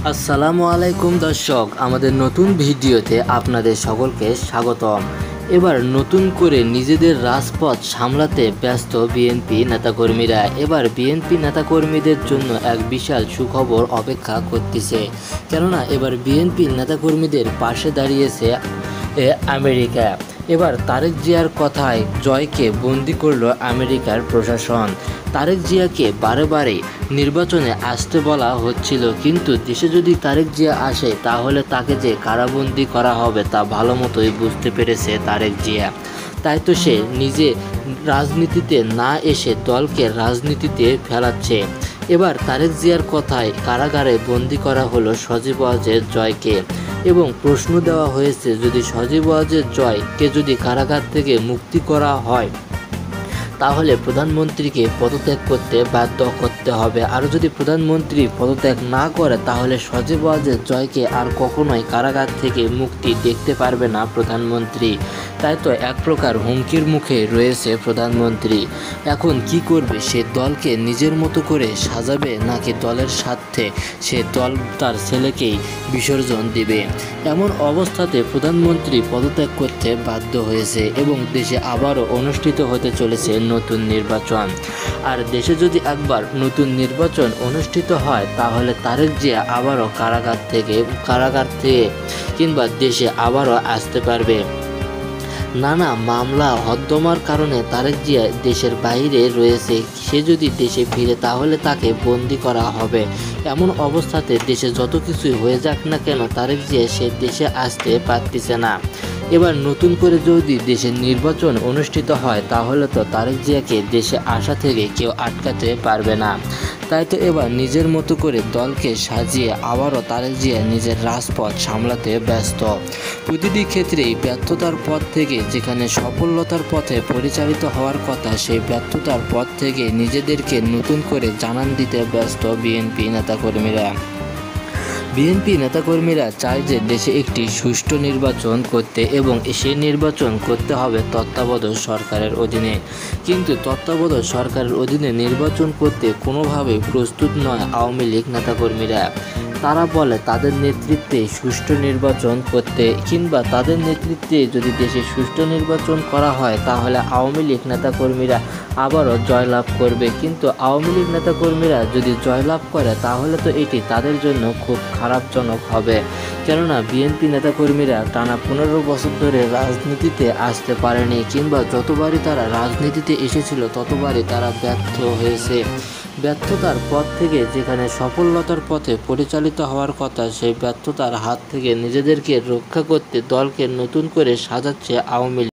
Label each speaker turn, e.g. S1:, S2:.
S1: আসসালামু আলাইকুম দর্শক, আমাদের নতুন ভিডিওতে আপনাদের সকলকে স্বাগতম। এবার নতুন করে নিজেদের রাজপথ সামলাতে ব্যস্ত বিএনপি নেতাকর্মীরা। এবার বিএনপি নেতাকর্মীদের জন্য এক বিশাল সুখবর অপেক্ষা করতেছে, কেননা এবার বিএনপি নেতাকর্মীদের পাশে দাঁড়িয়েছে আমেরিকা। এবার তারেক জিয়ার কথায় জয়কে বন্দি করল আমেরিকার প্রশাসন। তারেক জিয়াকে বারে বারে নির্বাচনে আসতে বলা হচ্ছিল, কিন্তু দেশে যদি তারেক জিয়া আসে তাহলে তাকে যে কারাবন্দি করা হবে তা ভালো মতোই বুঝতে পেরেছে তারেক জিয়া। তাই তো সে নিজে রাজনীতিতে না এসে দলকে রাজনীতিতে ফেলাচ্ছে। এবার তারেক জিয়ার কথায় কারাগারে বন্দি করা হলো সজীব ওয়াজেদ জয়কে, এবং প্রশ্ন দেওয়া হয়েছে যদি সজীব ওয়াজেদ জয়কে যদি কারাগার থেকে মুক্তি করা হয় তাহলে প্রধানমন্ত্রীকে পদত্যাগ করতে বাধ্য করতে হবে, আর যদি প্রধানমন্ত্রী পদত্যাগ না করে তাহলে সজীব ওয়াজেদ জয়কে আর কখনোই কারাগার থেকে মুক্তি দেখতে পারবে না প্রধানমন্ত্রী। তাই তো এক প্রকার হুমকির মুখে রয়েছে প্রধানমন্ত্রী। এখন কি করবে? সে দলকে নিজের মতো করে সাজাবে, নাকি দলের স্বার্থে সে দল তার ছেলেকেই বিসর্জন দিবে? এমন অবস্থাতে প্রধানমন্ত্রী পদত্যাগ করতে বাধ্য হয়েছে, এবং দেশে আবারও অনুষ্ঠিত হতে চলেছে নতুন নির্বাচন। আর দেশে যদি একবার নতুন নির্বাচন অনুষ্ঠিত হয় তাহলে তারেক জিয়া আবারও কারাগার থেকে কিংবা দেশে আবারও আসতে পারবে। নানা মামলা হদ্দমার কারণে তারেক জিয়া দেশের বাইরে রয়েছে। সে যদি দেশে ফিরে তাহলে তাকে বন্দি করা হবে। এমন অবস্থাতে দেশে যত কিছুই হয়ে যাক না কেন তারেক জিয়া সে দেশে আসতে পারতেছে না। এবার নতুন করে যদি দেশে নির্বাচন অনুষ্ঠিত হয় তাহলে তো তারেক জিয়াকে দেশে আসা থেকে কেউ আটকাতে পারবে না। তাই তো এবার নিজের মতো করে দলকে সাজিয়ে আবারও তারেক জিয়া নিজের রাজপথ সামলাতে ব্যস্ত। প্রতিটি ক্ষেত্রেই ব্যর্থতার পথ থেকে যেখানে সফলতার পথে পরিচালিত হওয়ার কথা, সেই ব্যর্থতার পথ থেকে নিজেদেরকে নতুন করে জানান দিতে ব্যস্ত বিএনপি নেতাকর্মীরা। বিএনপি নেতাকর্মীরা চায় যে দেশে একটি সুষ্ঠু নির্বাচন করতে, এবং সেই নির্বাচন করতে হবে তত্ত্বাবধায়ক সরকারের অধীনে। কিন্তু তত্ত্বাবধায়ক সরকারের অধীনে নির্বাচন করতে কোনোভাবেই প্রস্তুত নয় আওয়ামী লীগ নেতাকর্মীরা। তারা বলে তাদের নেতৃত্বে সুষ্ঠু নির্বাচন করতে, কিংবা তাদের নেতৃত্বে যদি দেশে সুষ্ঠু নির্বাচন করা হয় তাহলে আওয়ামী লীগ নেতাকর্মীরা আবারও জয়লাভ করবে। কিন্তু আওয়ামী লীগ নেতাকর্মীরা যদি জয়লাভ করে তাহলে তো এটি তাদের জন্য খুব খারাপজনক হবে, কেননা বিএনপি নেতাকর্মীরা টানা 15 বছর ধরে রাজনীতিতে আসতে পারেনি, কিংবা যতবারই তারা রাজনীতিতে এসেছিল ততবারই তারা ব্যর্থ হয়েছে। ব্যর্থতার পথ থেকে যেখানে সফলতার পথে পরিচালিত হওয়ার কথা, সেই ব্যর্থতার হাত থেকে নিজেদেরকে রক্ষা করতে দলকে নতুন করে সাজাচ্ছে আওয়ামী লীগ।